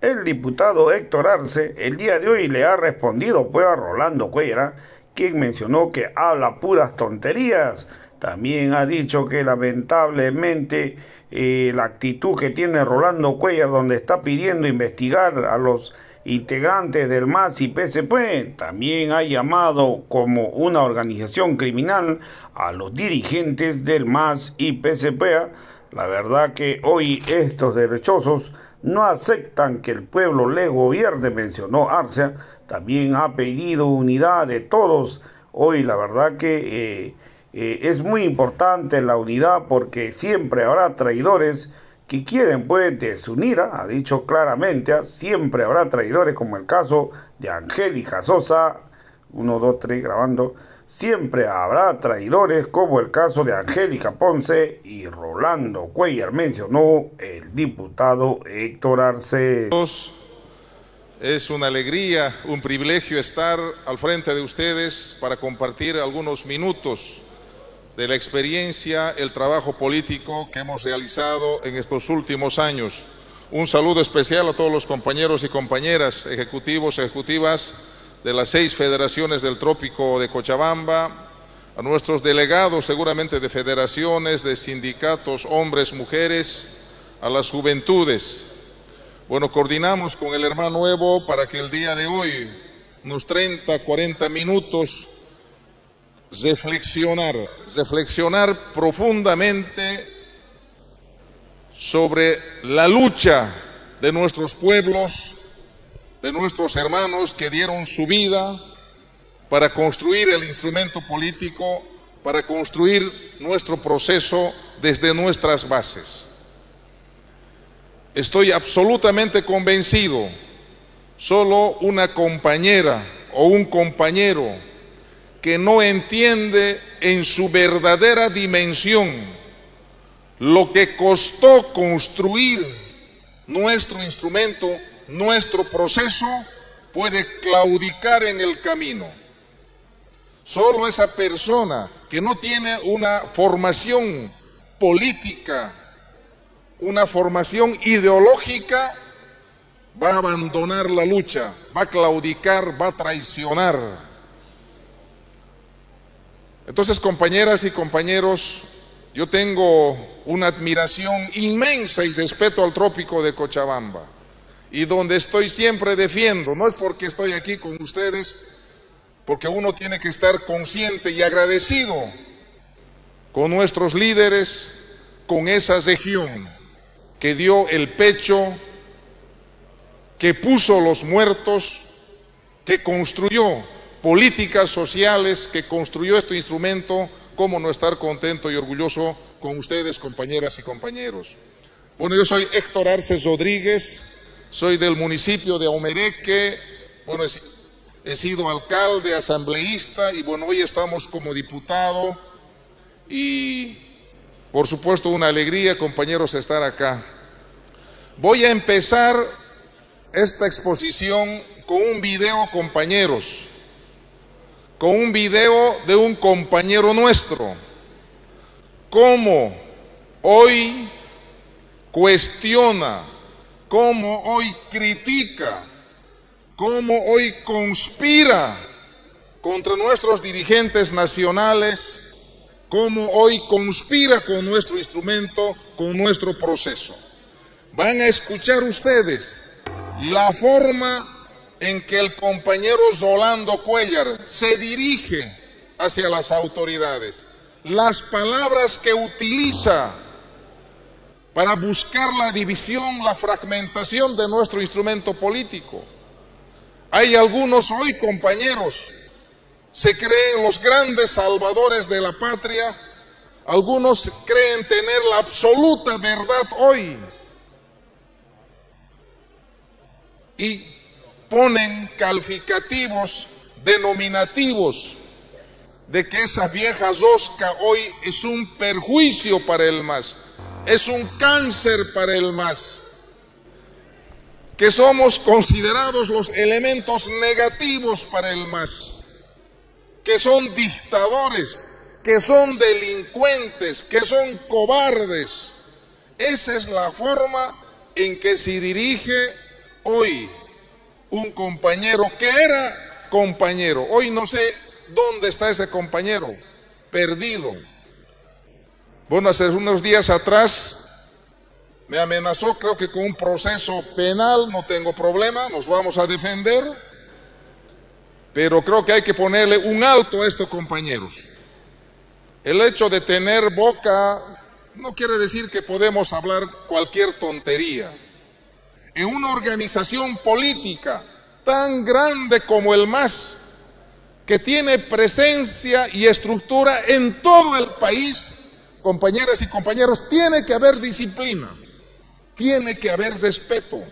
El diputado Héctor Arce el día de hoy le ha respondido pues a Rolando Cuéllar, quien mencionó que habla puras tonterías. También ha dicho que lamentablemente la actitud que tiene Rolando Cuéllar, donde está pidiendo investigar a los integrantes del MAS y PSP, también ha llamado como una organización criminal a los dirigentes del MAS y PSP. La verdad que hoy estos derechosos no aceptan que el pueblo les gobierne, mencionó Arce. También ha pedido unidad de todos. Hoy la verdad que es muy importante la unidad, porque siempre habrá traidores que quieren pues desunir, ha dicho claramente, siempre habrá traidores, como el caso de Angélica Sosa, 1, 2, 3 grabando. Siempre habrá traidores, como el caso de Angélica Ponce y Rolando Cuéllar, mencionó el diputado Héctor Arce. Es una alegría, un privilegio estar al frente de ustedes para compartir algunos minutos de la experiencia, el trabajo político que hemos realizado en estos últimos años. Un saludo especial a todos los compañeros y compañeras, ejecutivos, ejecutivas de las 6 federaciones del Trópico de Cochabamba, a nuestros delegados seguramente de federaciones, de sindicatos, hombres, mujeres, a las juventudes. Bueno, coordinamos con el hermano Evo para que el día de hoy, unos 30, 40 minutos, reflexionar profundamente sobre la lucha de nuestros pueblos, de nuestros hermanos que dieron su vida para construir el instrumento político, para construir nuestro proceso desde nuestras bases. Estoy absolutamente convencido, solo una compañera o un compañero que no entiende en su verdadera dimensión lo que costó construir nuestro instrumento, nuestro proceso, puede claudicar en el camino. Solo esa persona que no tiene una formación política, una formación ideológica, va a abandonar la lucha, va a claudicar, va a traicionar. Entonces, compañeras y compañeros, yo tengo una admiración inmensa y respeto al Trópico de Cochabamba, y donde estoy siempre defiendo, no es porque estoy aquí con ustedes, porque uno tiene que estar consciente y agradecido con nuestros líderes, con esa región que dio el pecho, que puso los muertos, que construyó políticas sociales, que construyó este instrumento. ¿Cómo no estar contento y orgulloso con ustedes, compañeras y compañeros? Bueno, yo soy Héctor Arce Rodríguez, soy del municipio de Omereque. Bueno, he sido alcalde, asambleísta, y bueno, hoy estamos como diputado, y por supuesto una alegría, compañeros, estar acá. Voy a empezar esta exposición con un video, compañeros, con un video de un compañero nuestro, cómo hoy cuestiona, cómo hoy critica, cómo hoy conspira contra nuestros dirigentes nacionales, cómo hoy conspira con nuestro instrumento, con nuestro proceso. Van a escuchar ustedes la forma en que el compañero Rolando Cuéllar se dirige hacia las autoridades, las palabras que utiliza para buscar la división, la fragmentación de nuestro instrumento político. Hay algunos hoy, compañeros, se creen los grandes salvadores de la patria, algunos creen tener la absoluta verdad hoy, y ponen calificativos, denominativos, de que esa vieja rosca hoy es un perjuicio para el MAS, es un cáncer para el MAS, que somos considerados los elementos negativos para el MAS, que son dictadores, que son delincuentes, que son cobardes. Esa es la forma en que se dirige hoy un compañero que era compañero, hoy no sé dónde está ese compañero, perdido. Bueno, hace unos días atrás me amenazó, creo que con un proceso penal, no tengo problema, nos vamos a defender, pero creo que hay que ponerle un alto a estos compañeros. El hecho de tener boca no quiere decir que podemos hablar cualquier tontería. En una organización política tan grande como el MAS, que tiene presencia y estructura en todo el país, compañeras y compañeros, tiene que haber disciplina, tiene que haber respeto.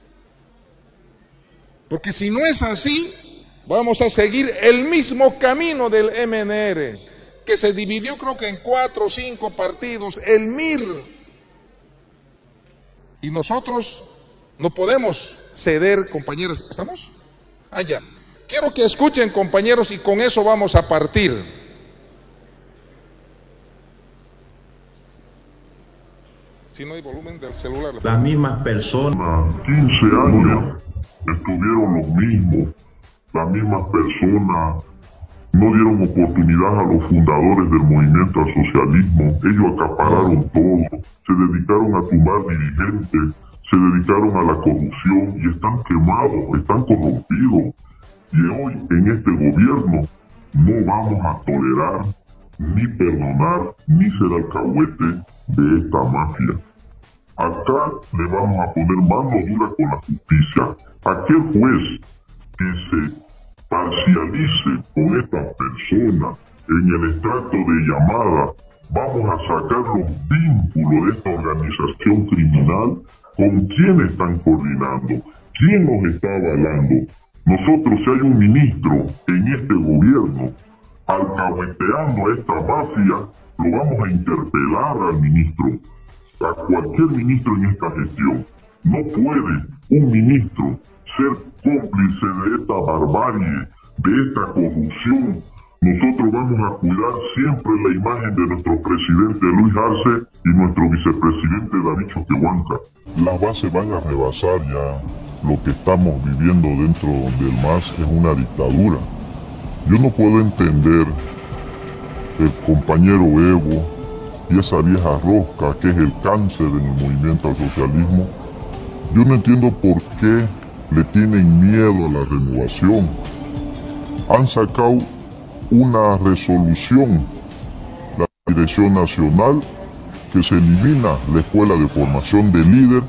Porque si no es así, vamos a seguir el mismo camino del MNR, que se dividió creo que en 4 o 5 partidos, el MIR. Y nosotros no podemos ceder, compañeros. ¿Estamos? Ah, ya. Quiero que escuchen, compañeros, y con eso vamos a partir. Si no hay volumen del celular. Las mismas personas. 15 años estuvieron los mismos, las mismas personas no dieron oportunidad a los fundadores del movimiento al socialismo, ellos acapararon todo, se dedicaron a tumbar dirigentes, se dedicaron a la corrupción y están quemados, están corrompidos. Y hoy en este gobierno no vamos a tolerar, ni perdonar, ni ser alcahuete de esta mafia. Acá le vamos a poner mano dura con la justicia. Aquel juez que se parcialice con estas personas en el extracto de llamada, vamos a sacar los vínculos de esta organización criminal, con quién están coordinando, quién nos está avalando. Nosotros, si hay un ministro en este gobierno alcahueteando a esta mafia, lo vamos a interpelar al ministro, a cualquier ministro en esta gestión. No puede un ministro ser cómplice de esta barbarie, de esta corrupción. Nosotros vamos a cuidar siempre la imagen de nuestro presidente Luis Arce y nuestro vicepresidente David Choquehuanca. Las bases van a rebasar ya. Lo que estamos viviendo dentro del MAS es una dictadura. Yo no puedo entender el compañero Evo y esa vieja rosca que es el cáncer en el movimiento al socialismo. Yo no entiendo por qué le tienen miedo a la renovación. Han sacado una resolución, la Dirección Nacional, que se elimina la Escuela de Formación de Líder.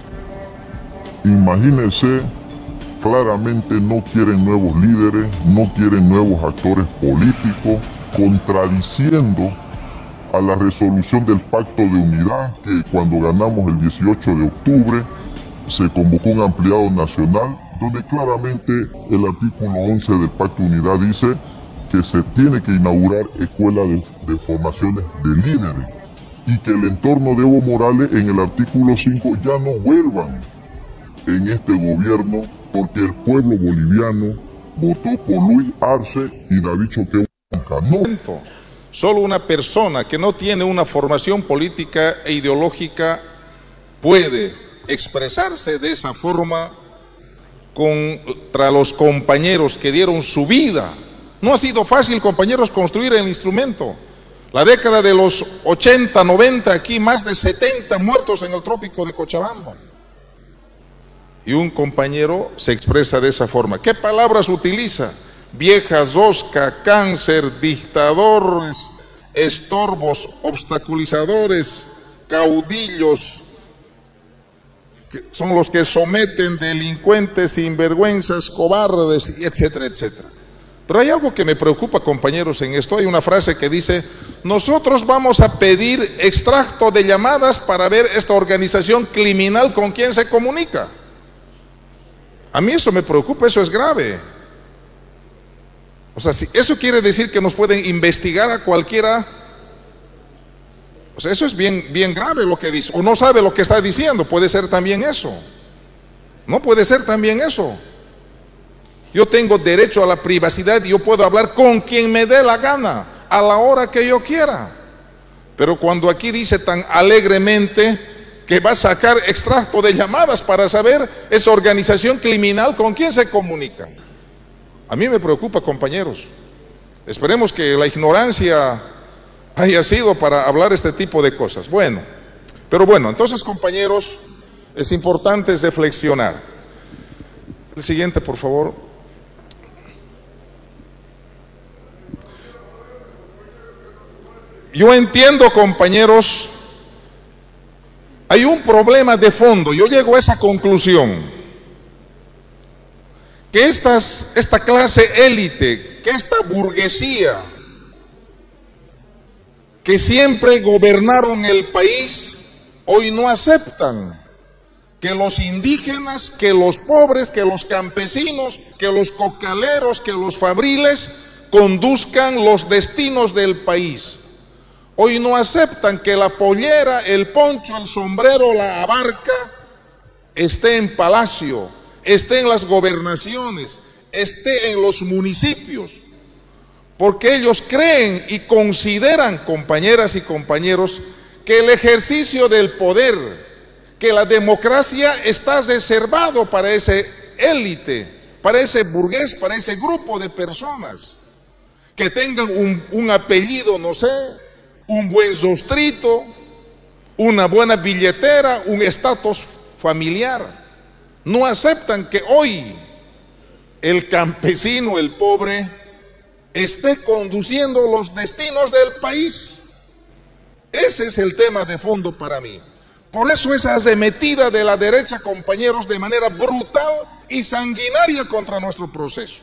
Imagínense, claramente no quieren nuevos líderes, no quieren nuevos actores políticos, contradiciendo a la resolución del Pacto de Unidad, que cuando ganamos el 18 de octubre se convocó un ampliado nacional, donde claramente el artículo 11 del Pacto de Unidad dice que se tiene que inaugurar escuelas de formaciones de líderes y que el entorno de Evo Morales en el artículo 5 ya no vuelvan en este gobierno, porque el pueblo boliviano votó por Luis Arce y David Choquehuanca. No. Solo una persona que no tiene una formación política e ideológica puede expresarse de esa forma contra los compañeros que dieron su vida. No ha sido fácil, compañeros, construir el instrumento. La década de los 80, 90, aquí más de 70 muertos en el trópico de Cochabamba. Y un compañero se expresa de esa forma. ¿Qué palabras utiliza? Vieja rosca, cáncer, dictadores, estorbos, obstaculizadores, caudillos, que son los que someten, delincuentes, sinvergüenzas, cobardes, etcétera, etcétera. Pero hay algo que me preocupa, compañeros, en esto. Hay una frase que dice: nosotros vamos a pedir extracto de llamadas para ver esta organización criminal con quién se comunica. A mí eso me preocupa, eso es grave. O sea, si eso quiere decir que nos pueden investigar a cualquiera, o sea, eso es bien grave lo que dice. O no sabe lo que está diciendo, puede ser también eso. No puede ser también eso. Yo tengo derecho a la privacidad y yo puedo hablar con quien me dé la gana, a la hora que yo quiera. Pero cuando aquí dice tan alegremente que va a sacar extracto de llamadas para saber esa organización criminal con quién se comunica. A mí me preocupa, compañeros. Esperemos que la ignorancia haya sido para hablar este tipo de cosas. Pero bueno, entonces, compañeros, es importante reflexionar. El siguiente, por favor. Yo entiendo, compañeros, hay un problema de fondo. Yo llego a esa conclusión, que esta clase élite, que esta burguesía, que siempre gobernaron el país, hoy no aceptan que los indígenas, que los pobres, que los campesinos, que los cocaleros, que los fabriles conduzcan los destinos del país. Hoy no aceptan que la pollera, el poncho, el sombrero, la abarca esté en palacio, esté en las gobernaciones, esté en los municipios, porque ellos creen y consideran, compañeras y compañeros, que el ejercicio del poder, que la democracia está reservado para ese élite, para ese burgués, para ese grupo de personas, que tengan un apellido, no sé, un buen rostrito, una buena billetera, un estatus familiar. No aceptan que hoy el campesino, el pobre, esté conduciendo los destinos del país. Ese es el tema de fondo para mí. Por eso esa arremetida de la derecha, compañeros, de manera brutal y sanguinaria contra nuestro proceso.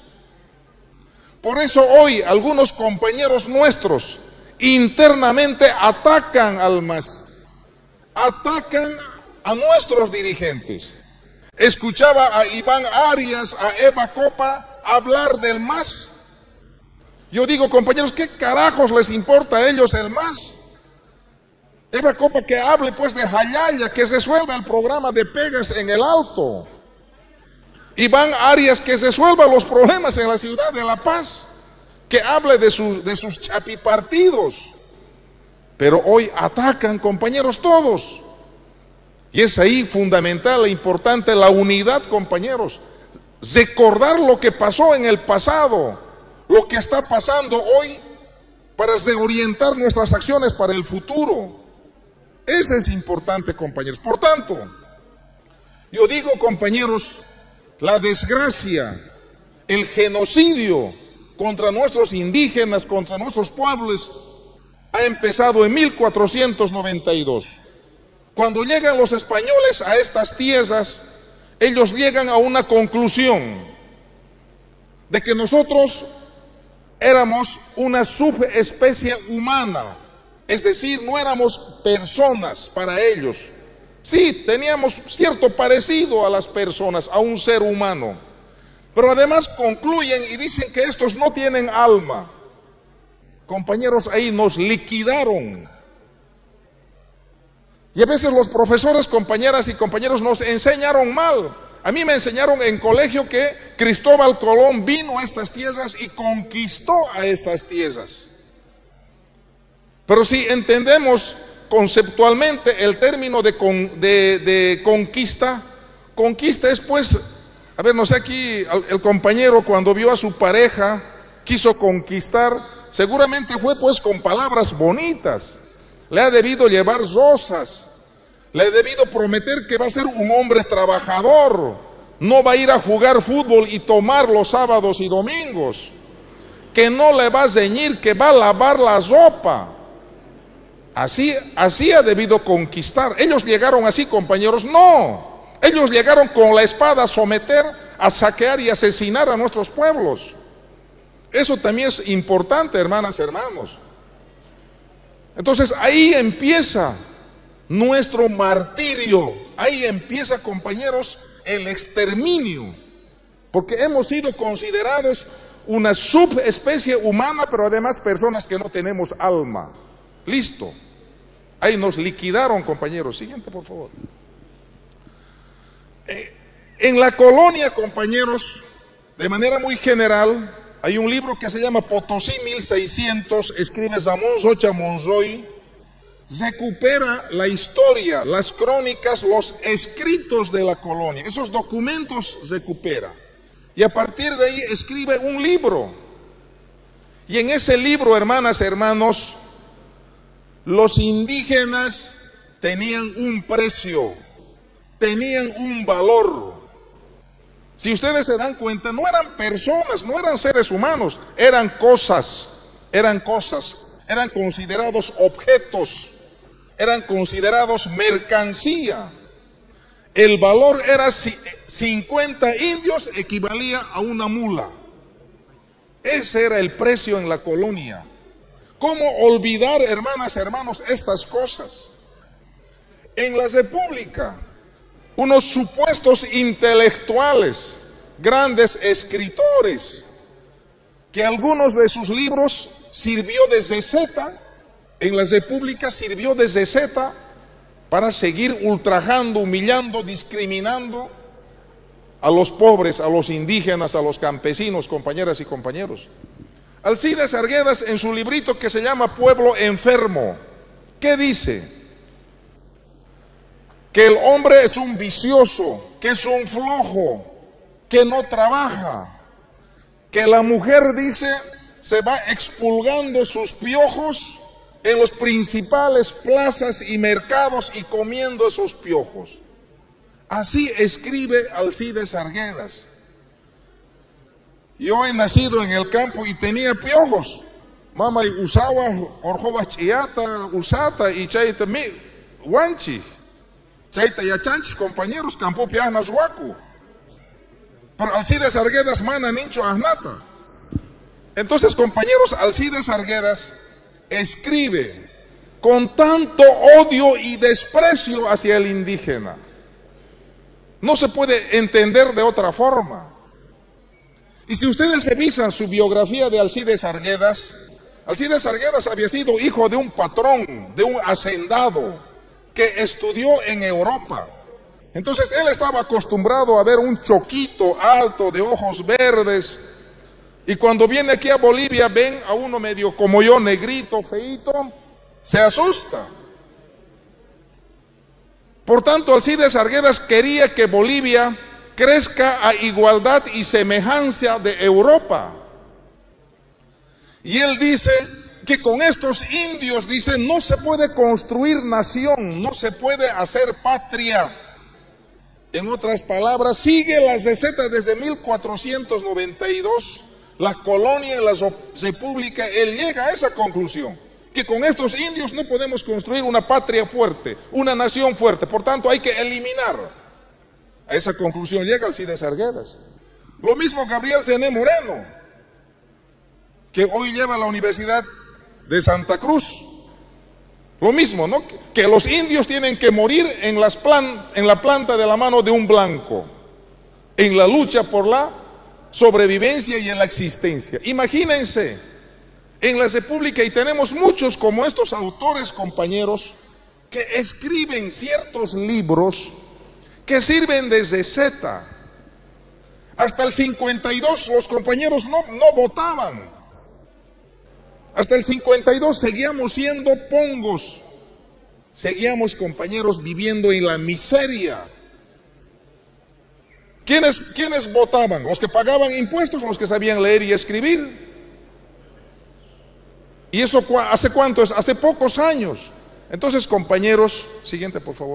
Por eso hoy algunos compañeros nuestros internamente atacan al MAS, atacan a nuestros dirigentes. Escuchaba a Iván Arias, a Eva Copa hablar del MAS. Yo digo, compañeros, ¿qué carajos les importa a ellos el MAS? Eva Copa que hable pues de Jayaya, que resuelva el programa de pegas en el Alto. Iván Arias que resuelva los problemas en la ciudad de La Paz, que hable de sus chapipartidos. Pero hoy atacan, compañeros, todos. Y es ahí fundamental e importante la unidad, compañeros. Recordar lo que pasó en el pasado, lo que está pasando hoy, para reorientar nuestras acciones para el futuro. Eso es importante, compañeros. Por tanto, yo digo, compañeros, la desgracia, el genocidio contra nuestros indígenas, contra nuestros pueblos, ha empezado en 1492. Cuando llegan los españoles a estas tierras, ellos llegan a una conclusión de que nosotros éramos una subespecie humana, es decir, no éramos personas para ellos. Sí, teníamos cierto parecido a las personas, a un ser humano, pero además concluyen y dicen que estos no tienen alma. Compañeros, ahí nos liquidaron. Y a veces los profesores, compañeras y compañeros, nos enseñaron mal. A mí me enseñaron en colegio que Cristóbal Colón vino a estas tierras y conquistó a estas tierras. Pero si entendemos conceptualmente el término de conquista, conquista es pues, a ver, no sé, aquí el compañero cuando vio a su pareja, quiso conquistar, seguramente fue pues con palabras bonitas. Le ha debido llevar rosas, le ha debido prometer que va a ser un hombre trabajador, no va a ir a jugar fútbol y tomar los sábados y domingos, que no le va a ceñir, que va a lavar la ropa. Así ha debido conquistar. Ellos llegaron así, compañeros, no. Ellos llegaron con la espada a someter, a saquear y asesinar a nuestros pueblos. Eso también es importante, hermanas, hermanos. Entonces ahí empieza nuestro martirio, ahí empieza, compañeros, el exterminio, porque hemos sido considerados una subespecie humana, pero además personas que no tenemos alma. Listo, ahí nos liquidaron, compañeros. Siguiente, por favor. En la colonia, compañeros, de manera muy general, hay un libro que se llama Potosí 1600, escribe Ramón Rocha Monroy, recupera la historia, las crónicas, los escritos de la colonia. Esos documentos recupera. Y a partir de ahí escribe un libro. Y en ese libro, hermanas, hermanos, los indígenas tenían un precio, tenían un valor. Si ustedes se dan cuenta, no eran personas, no eran seres humanos, eran cosas, eran considerados objetos, eran considerados mercancía. El valor era 50 indios, equivalía a una mula. Ese era el precio en la colonia. ¿Cómo olvidar, hermanas, hermanos, estas cosas? En la República, unos supuestos intelectuales, grandes escritores, que algunos de sus libros sirvió de receta, en la República sirvió de receta para seguir ultrajando, humillando, discriminando a los pobres, a los indígenas, a los campesinos, compañeras y compañeros. Alcides Arguedas, en su librito que se llama Pueblo Enfermo, ¿qué dice? Que el hombre es un vicioso, que es un flojo, que no trabaja, que la mujer, dice, se va expulgando sus piojos en los principales plazas y mercados y comiendo esos piojos. Así escribe Alcides Arguedas. Yo he nacido en el campo y tenía piojos. Mama y usaba orjova chiata, usata y chaita mi guanchi. Chaita yachanchi, compañeros, campo pianas huacu. Pero Alcides Arguedas mana nincho ahnata. Entonces, compañeros, Alcides Arguedas escribe con tanto odio y desprecio hacia el indígena. No se puede entender de otra forma. Y si ustedes revisan su biografía de Alcides Arguedas había sido hijo de un patrón, de un hacendado, que estudió en Europa. Entonces él estaba acostumbrado a ver un choquito alto, de ojos verdes, y cuando viene aquí a Bolivia, ven a uno medio como yo, negrito, feíto, se asusta. Por tanto, Alcides Arguedas quería que Bolivia crezca a igualdad y semejanza de Europa. Y él dice que con estos indios, dice, no se puede construir nación, no se puede hacer patria. En otras palabras, sigue la receta desde 1492, la colonia y la república. Él llega a esa conclusión, que con estos indios no podemos construir una patria fuerte, una nación fuerte, por tanto hay que eliminar. A esa conclusión llega Alcides Arguedas. Lo mismo Gabriel Cené Moreno, que hoy lleva la Universidad de Santa Cruz. Lo mismo, ¿no? Que los indios tienen que morir en la planta de la mano de un blanco, en la lucha por la sobrevivencia y en la existencia. Imagínense, en la República, y tenemos muchos como estos autores, compañeros, que escriben ciertos libros que sirven de receta. Hasta el 52 los compañeros no votaban. Hasta el 52 seguíamos siendo pongos. Seguíamos, compañeros, viviendo en la miseria. ¿Quiénes votaban? Los que pagaban impuestos, los que sabían leer y escribir. ¿Y eso hace cuánto es? Hace pocos años. Entonces, compañeros, siguiente por favor.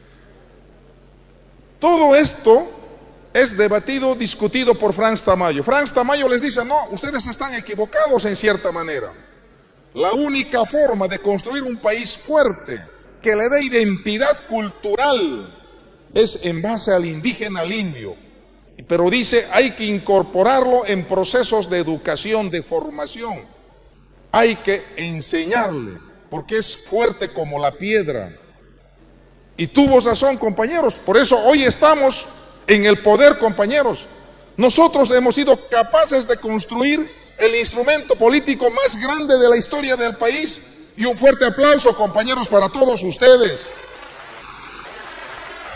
Todo esto es debatido, discutido por Franz Tamayo. Franz Tamayo les dice, no, ustedes están equivocados en cierta manera. La única forma de construir un país fuerte, que le dé identidad cultural, es en base al indígena, al indio. Pero dice, hay que incorporarlo en procesos de educación, de formación. Hay que enseñarle, porque es fuerte como la piedra. Y tuvo razón, compañeros. Por eso hoy estamos en el poder, compañeros. Nosotros hemos sido capaces de construir el instrumento político más grande de la historia del país. Y un fuerte aplauso, compañeros, para todos ustedes.